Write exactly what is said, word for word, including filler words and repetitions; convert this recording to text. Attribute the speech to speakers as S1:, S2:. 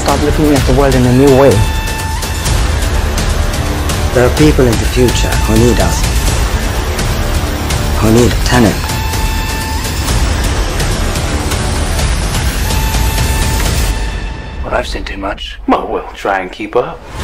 S1: start looking at the world in a new way.
S2: There are people in the future who need us, who need Tenet.
S3: Well, I've seen too much.
S4: Well, we'll try and keep up.